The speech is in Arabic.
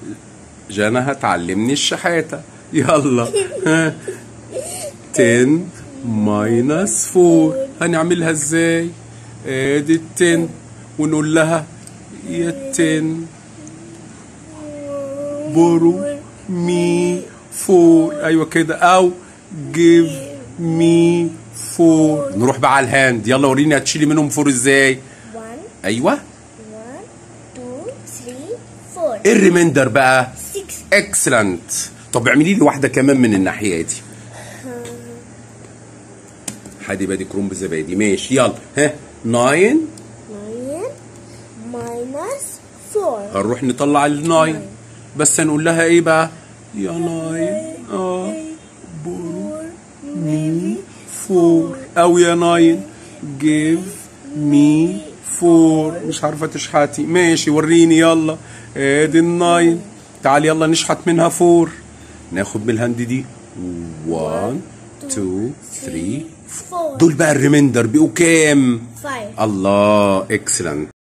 جانا هتعلمني الشحاتة. يلا ها 10 ماينس 4 هنعملها ازاي؟ ادي 10 ونقول لها يا 10 borrow me 4 ايوه كده، او give me 4. نروح بقى على الهاند. يلا وريني هتشيلي منهم 4 ازاي. 1 ايوه 1 2 3 4. ايه الريميندر بقى؟ 6. اكسلنت. طب اعملي لي واحده كمان من الناحيه دي. حادي بادي كرومب زبادي. ماشي يلا ها 9 9 ماينس 4. هنروح نطلع ال 9 بس هنقول لها ايه بقى؟ يا 9 borrow me 4 او يا 9 give me 4. مش عارفه تشحتي. ماشي وريني. يلا ادي ال 9 تعالي يلا نشحت منها 4. ناخد من الهاند دي 1 2 3 4. دول بقى الريميندر بقوا كام؟ 5. الله اكسلنت.